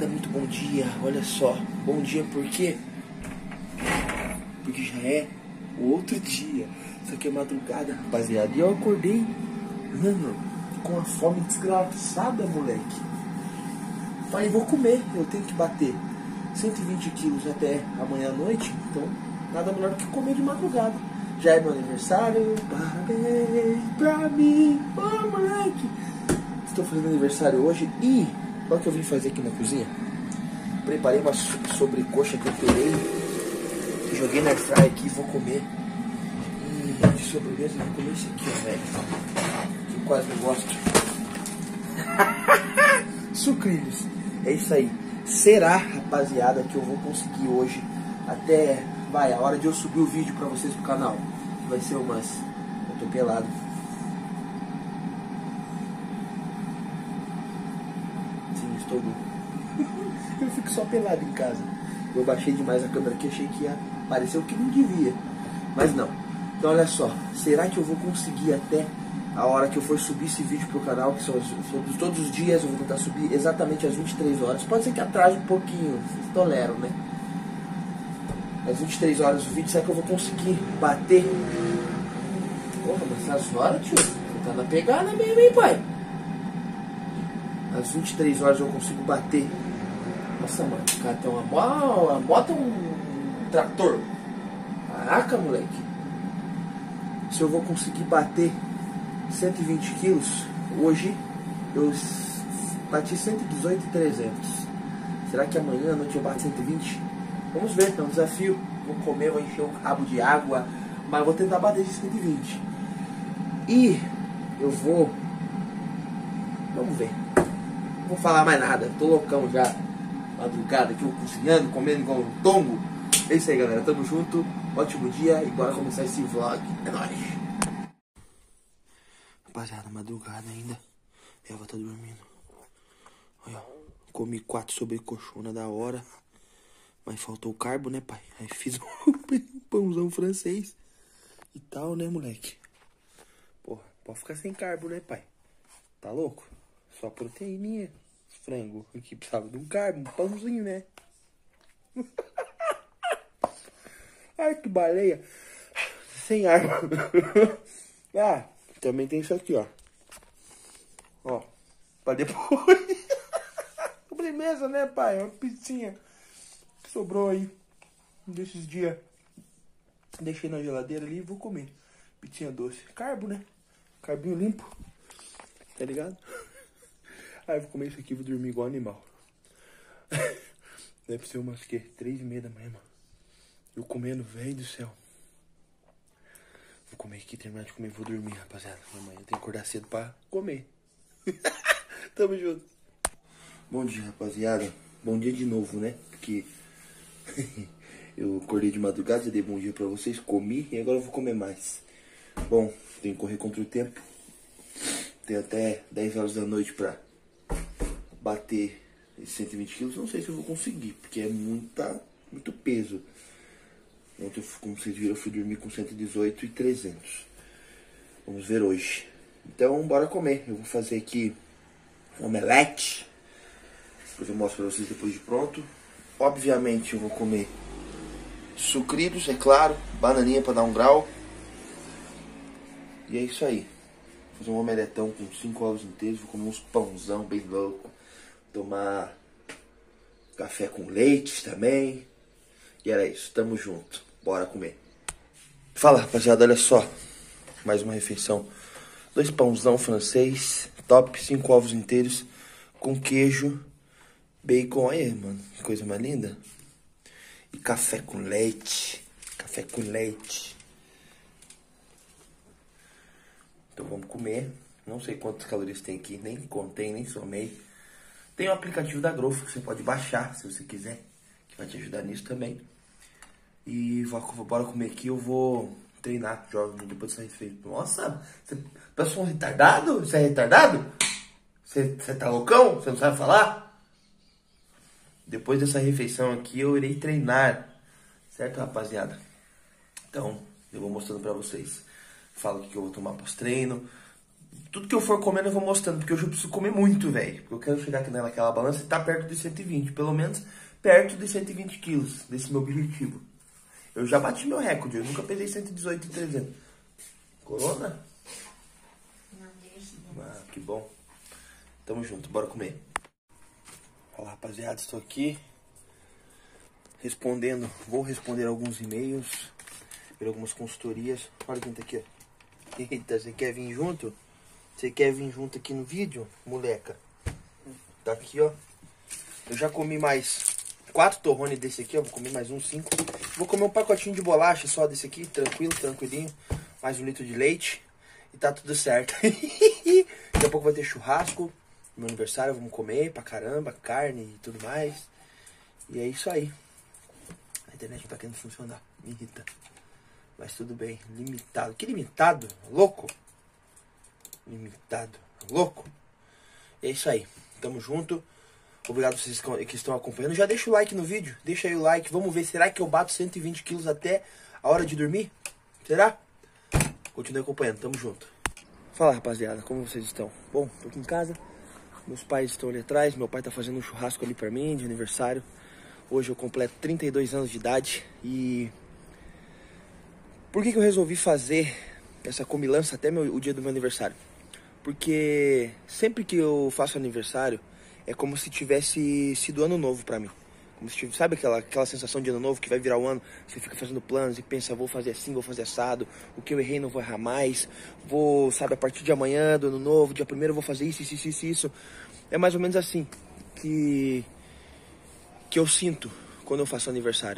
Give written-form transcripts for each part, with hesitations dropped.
madrugada, muito bom dia. Olha só, bom dia por quê? Porque já é outro dia. Isso aqui é madrugada, rapaziada. E eu acordei, mano, com a fome desgraçada, moleque. Falei, vou comer, eu tenho que bater 120 quilos até amanhã à noite. Então, nada melhor do que comer de madrugada. Já é meu aniversário, parabéns pra mim, oh, moleque. Estou fazendo aniversário hoje e olha o que eu vim fazer aqui na cozinha. Preparei uma sobrecoxa que eu temperei, joguei na airfryer aqui e vou comer. E de sobremesa eu vou comer isso aqui, ó, velho, que eu quase não gosto. Sucrilhos, é isso aí. Será, rapaziada, que eu vou conseguir hoje até, vai, a hora de eu subir o vídeo pra vocês pro canal, que vai ser umas, eu tô pelado. Estou nu. Eu fico só pelado em casa. Eu baixei demais a câmera aqui, achei que ia aparecer o que não devia. Mas não. Então olha só, será que eu vou conseguir até a hora que eu for subir esse vídeo pro canal, que são todos os dias, eu vou tentar subir exatamente às 23 horas. Pode ser que atrase um pouquinho, vocês toleram, né? Às 23 horas o vídeo, será que eu vou conseguir bater? Porra, mas essas horas, tio, você tá na pegada mesmo, hein, pai? Às 23 horas eu consigo bater. Nossa, mano, o cara tem uma moto, um trator. Caraca, moleque. Se eu vou conseguir bater 120 quilos, hoje eu bati 118,300. Será que amanhã à noite eu bato 120? Vamos ver, é um desafio. Vou comer, vou encher um rabo de água, mas vou tentar bater de 120. E eu vou... Vamos ver. Não vou falar mais nada, tô loucão já. Madrugada aqui, eu cozinhando, comendo igual um tongo. É isso aí, galera, tamo junto. Ótimo dia e bora começar esse vlog. É nóis. Rapaziada, madrugada ainda. Ela tá dormindo. Olha, comi 4 sobrecoxona da hora. Mas faltou o carbo, né, pai? Aí fiz um pãozão francês e tal, né, moleque? Porra, pode ficar sem carbo, né, pai? Tá louco? Só proteininha. Frango. Aqui precisava de um carbo, um pãozinho, né? Ai, que baleia. Sem arma. Ah, também tem isso aqui, ó. Ó, pra depois. Sobremesa, né, pai? Uma pizzinha que sobrou aí desses dias. Deixei na geladeira ali e vou comer. Pizzinha doce. Carbo, né? Carbinho limpo. Tá ligado? Aí eu vou comer isso aqui e vou dormir igual animal. Deve ser umas, que? 3h30 da manhã, mano. Eu comendo, velho do céu. Vou comer aqui, terminar de comer e vou dormir, rapaziada. Amanhã eu tenho que acordar cedo pra comer. Tamo junto. Bom dia, rapaziada. Bom dia de novo, né? Porque eu acordei de madrugada, já dei bom dia pra vocês, comi e agora eu vou comer mais. Bom, tenho que correr contra o tempo. Tenho até 10 horas da noite pra bater esses 120 quilos. Não sei se eu vou conseguir, porque é muito peso. Ontem, como vocês viram, eu fui dormir com 118,300. Vamos ver hoje. Então, bora comer. Eu vou fazer aqui um omelete. Depois eu mostro pra vocês depois de pronto. Obviamente, eu vou comer sucrilhos, é claro. Bananinha pra dar um grau. E é isso aí. Vou fazer um omeletão com 5 ovos inteiros. Vou comer uns pãozão bem louco. Tomar café com leite também. E era isso, tamo junto. Bora comer. Fala, rapaziada, olha só. Mais uma refeição. 2 pãozão francês, top, 5 ovos inteiros, com queijo, bacon. Olha aí, mano, que coisa mais linda. E café com leite. Café com leite. Então vamos comer. Não sei quantas calorias tem aqui, nem contei, nem somei. Tem o aplicativo da Growth que você pode baixar, se você quiser, que vai te ajudar nisso também. E bora comer aqui, eu vou treinar, jogo depois dessa refeição. Nossa, você parece um retardado? Você é retardado? Você tá loucão? Você não sabe falar? Depois dessa refeição aqui, eu irei treinar. Certo, rapaziada? Então, eu vou mostrando pra vocês. Falo o que eu vou tomar pós-treino. Tudo que eu for comendo eu vou mostrando, porque hoje eu preciso comer muito, velho. Porque eu quero chegar aqui naquela balança e tá perto de 120, pelo menos perto de 120 quilos, desse meu objetivo. Eu já bati meu recorde, eu nunca pesei 118 e 300. Corona? Não, deixa. Ah, que bom. Tamo junto, bora comer. Fala, rapaziada, estou aqui respondendo, vou responder alguns e-mails, ver algumas consultorias. Olha quem tá aqui, ó. Eita, você quer vir junto? Você quer vir junto aqui no vídeo, moleca? Tá aqui, ó. Eu já comi mais 4 torrone desse aqui, ó. Vou comer mais uns 5. Vou comer um pacotinho de bolacha só desse aqui, tranquilo, tranquilinho. Mais 1 litro de leite. E tá tudo certo. Daqui a pouco vai ter churrasco. Meu aniversário, vamos comer pra caramba, carne e tudo mais. E é isso aí. A internet não tá querendo funcionar. Me irrita. Mas tudo bem. Limitado. Que limitado? Louco? Limitado. Louco? É isso aí. Tamo junto. Obrigado a vocês que estão acompanhando. Já deixa o like no vídeo. Deixa aí o like. Vamos ver. Será que eu bato 120 quilos até a hora de dormir? Será? Continue acompanhando. Tamo junto. Fala, rapaziada. Como vocês estão? Bom, tô aqui em casa. Meus pais estão ali atrás. Meu pai tá fazendo um churrasco ali pra mim de aniversário. Hoje eu completo 32 anos de idade. E por que eu resolvi fazer essa comilança até o dia do meu aniversário? Porque sempre que eu faço aniversário, é como se tivesse sido ano novo pra mim. Como se tivesse, sabe aquela sensação de ano novo que vai virar o ano? Você fica fazendo planos e pensa, vou fazer assim, vou fazer assado. O que eu errei não vou errar mais. Vou, sabe, a partir de amanhã, do ano novo, dia 1º eu vou fazer isso. É mais ou menos assim que eu sinto quando eu faço aniversário.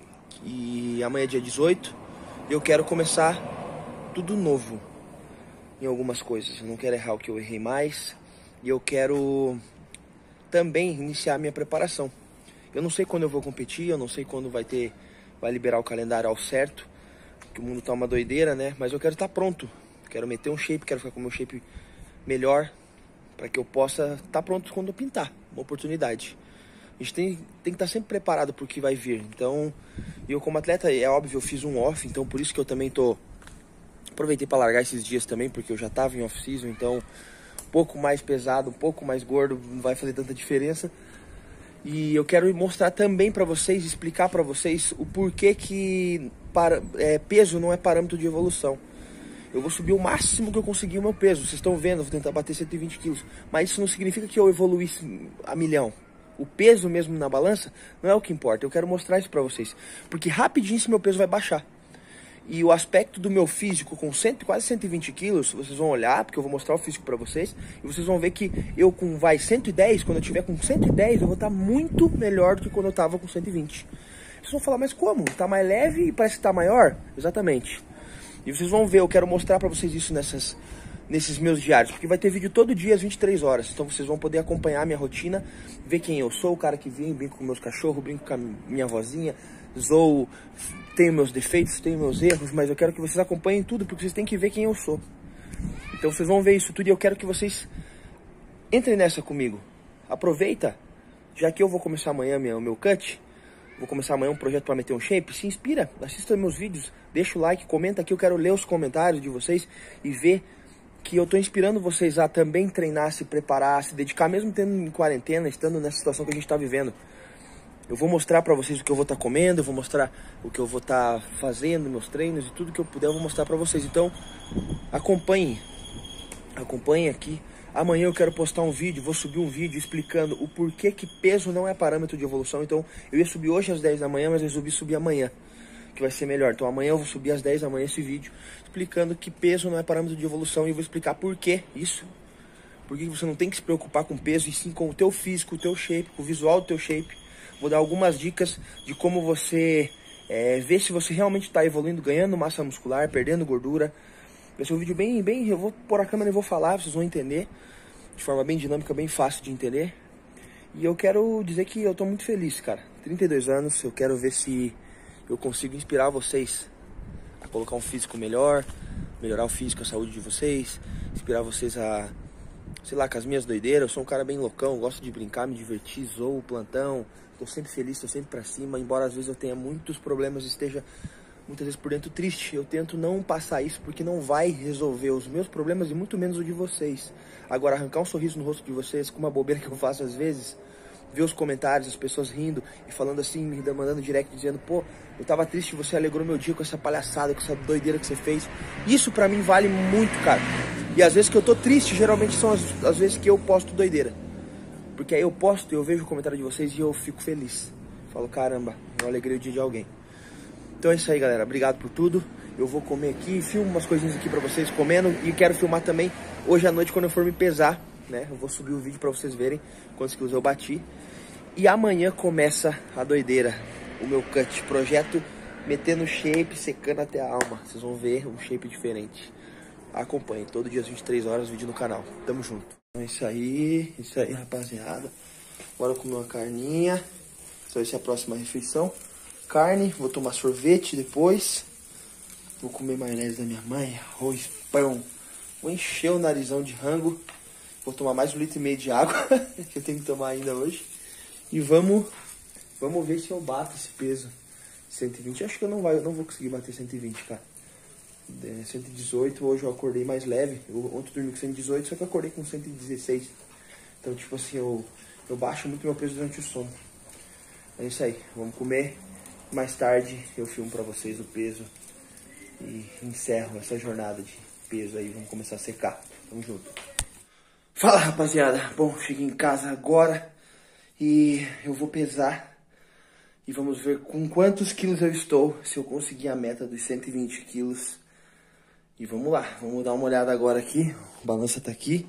E amanhã é dia 18, eu quero começar tudo novo em algumas coisas. Eu não quero errar o que eu errei mais. E eu quero também iniciar a minha preparação. Eu não sei quando eu vou competir, eu não sei quando vai liberar o calendário ao certo, que o mundo tá uma doideira, né? Mas eu quero estar pronto. Quero meter um shape, quero ficar com o meu shape melhor, para que eu possa estar pronto quando eu pintar. Uma oportunidade. A gente tem que estar sempre preparado para o que vai vir. Então, eu como atleta, é óbvio, eu fiz um off, então por isso que eu também aproveitei para largar esses dias também, porque eu já estava em off-season, então um pouco mais pesado, um pouco mais gordo, não vai fazer tanta diferença. E eu quero mostrar também para vocês, explicar para vocês o porquê que peso não é parâmetro de evolução. Eu vou subir o máximo que eu conseguir o meu peso. Vocês estão vendo, eu vou tentar bater 120 quilos. Mas isso não significa que eu evoluí a milhão. O peso mesmo na balança não é o que importa. Eu quero mostrar isso para vocês. Porque rapidinho esse meu peso vai baixar. E o aspecto do meu físico com quase 120 quilos, vocês vão olhar, porque eu vou mostrar o físico pra vocês, e vocês vão ver que eu com 110, quando eu tiver com 110, eu vou estar muito melhor do que quando eu tava com 120. Vocês vão falar, mas como? Tá mais leve e parece que tá maior? Exatamente. E vocês vão ver, eu quero mostrar pra vocês isso nesses meus diários, porque vai ter vídeo todo dia às 23 horas. Então vocês vão poder acompanhar a minha rotina, ver quem eu sou, o cara que vem, brinco com meus cachorros, brinco com a minha vozinha, zoo, tenho meus defeitos, tenho meus erros, mas eu quero que vocês acompanhem tudo, porque vocês têm que ver quem eu sou. Então vocês vão ver isso tudo e eu quero que vocês entrem nessa comigo. Aproveita, já que eu vou começar amanhã o meu cut, vou começar amanhã um projeto para meter um shape, se inspira, assista meus vídeos, deixa o like, comenta aqui, eu quero ler os comentários de vocês e ver que eu tô inspirando vocês a também treinar, se preparar, se dedicar, mesmo tendo em quarentena, estando nessa situação que a gente tá vivendo. Eu vou mostrar pra vocês o que eu vou estar comendo, eu vou mostrar o que eu vou estar fazendo, meus treinos e tudo que eu puder eu vou mostrar pra vocês. Então, acompanhem aqui. Amanhã eu quero postar um vídeo, vou subir um vídeo explicando o porquê que peso não é parâmetro de evolução. Então, eu ia subir hoje às 10 da manhã, mas eu resolvi subir amanhã, que vai ser melhor. Então, amanhã eu vou subir às 10 da manhã esse vídeo, explicando que peso não é parâmetro de evolução e eu vou explicar por que isso. Por que você não tem que se preocupar com peso, e sim com o teu físico, o teu shape, com o visual do teu shape. Vou dar algumas dicas de como você ver se você realmente está evoluindo, ganhando massa muscular, perdendo gordura. Vai ser um vídeo bem, eu vou pôr a câmera e vou falar, vocês vão entender. De forma bem dinâmica, bem fácil de entender. E eu quero dizer que eu tô muito feliz, cara. 32 anos, eu quero ver se eu consigo inspirar vocês a colocar um físico melhor, melhorar o físico, a saúde de vocês, inspirar vocês a, sei lá, com as minhas doideiras. Eu sou um cara bem loucão, gosto de brincar, me divertir, zoo, plantão. Tô sempre feliz, tô sempre pra cima, embora às vezes eu tenha muitos problemas, esteja muitas vezes por dentro triste. Eu tento não passar isso porque não vai resolver os meus problemas e muito menos o de vocês. Agora, arrancar um sorriso no rosto de vocês, com uma bobeira que eu faço às vezes, ver os comentários, as pessoas rindo e falando assim, me mandando direct, dizendo, pô, eu tava triste, você alegrou meu dia com essa palhaçada, com essa doideira que você fez. Isso pra mim vale muito, cara. E às vezes que eu tô triste, geralmente são as vezes que eu posto doideira. Porque aí eu posto, eu vejo o comentário de vocês e eu fico feliz. Falo, caramba, eu alegrei o dia de alguém. Então é isso aí, galera. Obrigado por tudo. Eu vou comer aqui, filmo umas coisinhas aqui pra vocês comendo. E quero filmar também hoje à noite quando eu for me pesar, né? Eu vou subir o vídeo pra vocês verem quantos quilos eu bati. E amanhã começa a doideira. O meu cut, projeto metendo shape, secando até a alma. Vocês vão ver um shape diferente. Acompanhe, todo dia às 23 horas, vídeo no canal. Tamo junto. Então é isso aí, rapaziada. Bora comer uma carninha. Essa vai ser a próxima refeição. Carne, vou tomar sorvete depois. Vou comer maionese da minha mãe, arroz, pão. Vou encher o narizão de rango. Vou tomar mais 1,5 litro de água, que eu tenho que tomar ainda hoje. E vamos ver se eu bato esse peso. 120, acho que eu não vou conseguir bater 120, cara. 118, hoje eu acordei mais leve. Ontem eu dormi com 118, só que eu acordei com 116. Então, tipo assim, eu baixo muito meu peso durante o sono. É isso aí, vamos comer. Mais tarde eu filmo pra vocês o peso e encerro essa jornada de peso aí. Vamos começar a secar. Tamo junto. Fala, rapaziada. Bom, cheguei em casa agora e eu vou pesar e vamos ver com quantos quilos eu estou, se eu conseguir a meta dos 120 quilos. E vamos lá, vamos dar uma olhada agora aqui. A balança tá aqui.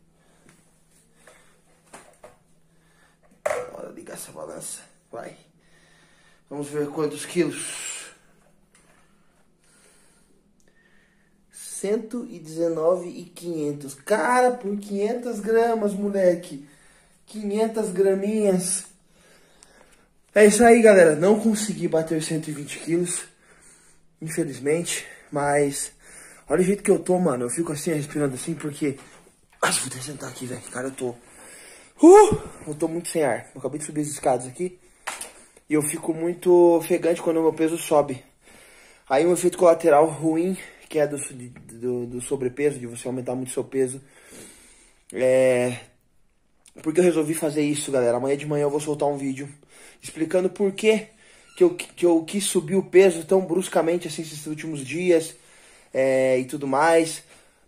Bora ligar essa balança. Vai. Vamos ver quantos quilos. 119,500. Cara, por 500 gramas, moleque. 500 graminhas. É isso aí, galera. Não consegui bater 120 quilos. Infelizmente. Mas olha o jeito que eu tô, mano. Eu fico assim, respirando assim, porque... Ai, vou ter que sentar aqui, velho. Cara, eu tô... Eu tô muito sem ar. Eu acabei de subir as escadas aqui. E eu fico muito ofegante quando o meu peso sobe. Aí um efeito colateral ruim, que é do sobrepeso, de você aumentar muito seu peso. Porque eu resolvi fazer isso, galera. Amanhã de manhã eu vou soltar um vídeo explicando por que eu quis subir o peso tão bruscamente assim esses últimos dias e tudo mais.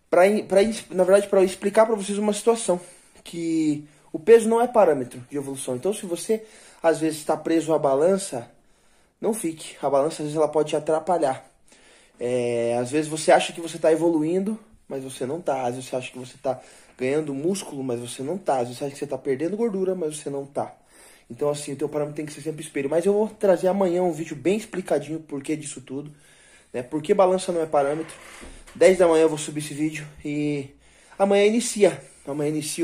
Na verdade, para explicar para vocês uma situação. Que o peso não é parâmetro de evolução. Então, se você às vezes está preso à balança, não fique. A balança às vezes ela pode te atrapalhar. Às vezes você acha que você está evoluindo, mas você não está. Às vezes você acha que você está ganhando músculo, mas você não está. Às vezes você acha que você está perdendo gordura, mas você não está. Então assim, o teu parâmetro tem que ser sempre espelho. Mas eu vou trazer amanhã um vídeo bem explicadinho o porquê disso tudo. Né? Por que balança não é parâmetro. 10 da manhã eu vou subir esse vídeo e amanhã inicia. Amanhã inicia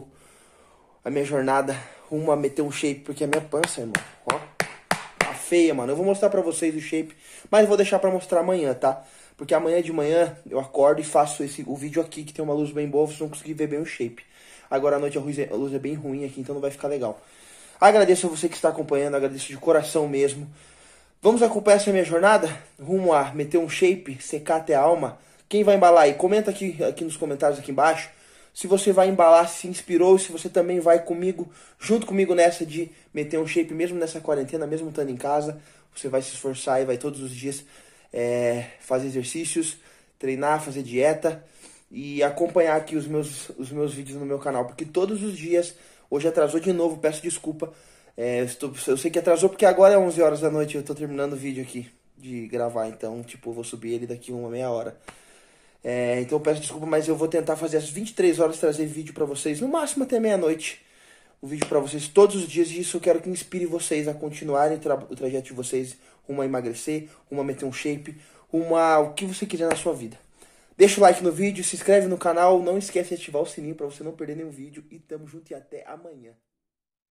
a minha jornada rumo a meter um shape, porque a minha pança, irmão, ó, tá feia, mano. Eu vou mostrar pra vocês o shape, mas vou deixar pra mostrar amanhã, tá? Porque amanhã de manhã eu acordo e faço o vídeo aqui, que tem uma luz bem boa, vocês vão conseguir ver bem o shape. Agora à noite a luz é bem ruim aqui, então não vai ficar legal. Agradeço a você que está acompanhando, agradeço de coração mesmo. Vamos acompanhar essa minha jornada? Rumo a meter um shape, secar até a alma. Quem vai embalar aí? Comenta aqui nos comentários aqui embaixo. Se você vai embalar, se inspirou, se você também vai comigo, junto comigo nessa de meter um shape, mesmo nessa quarentena, mesmo estando em casa. Você vai se esforçar e vai todos os dias fazer exercícios, treinar, fazer dieta e acompanhar aqui os meus vídeos no meu canal. Porque todos os dias, hoje atrasou de novo, peço desculpa. Eu sei que atrasou porque agora é 11 horas da noite, eu tô terminando o vídeo aqui de gravar. Então, tipo, eu vou subir ele daqui uma meia hora. Então eu peço desculpa, mas eu vou tentar fazer às 23 horas trazer vídeo pra vocês, no máximo até meia-noite. O vídeo pra vocês todos os dias, e isso eu quero que inspire vocês a continuarem o trajeto de vocês rumo a emagrecer, rumo a meter um shape, rumo a o que você quiser na sua vida. Deixa o like no vídeo, se inscreve no canal, não esquece de ativar o sininho pra você não perder nenhum vídeo, e tamo junto e até amanhã.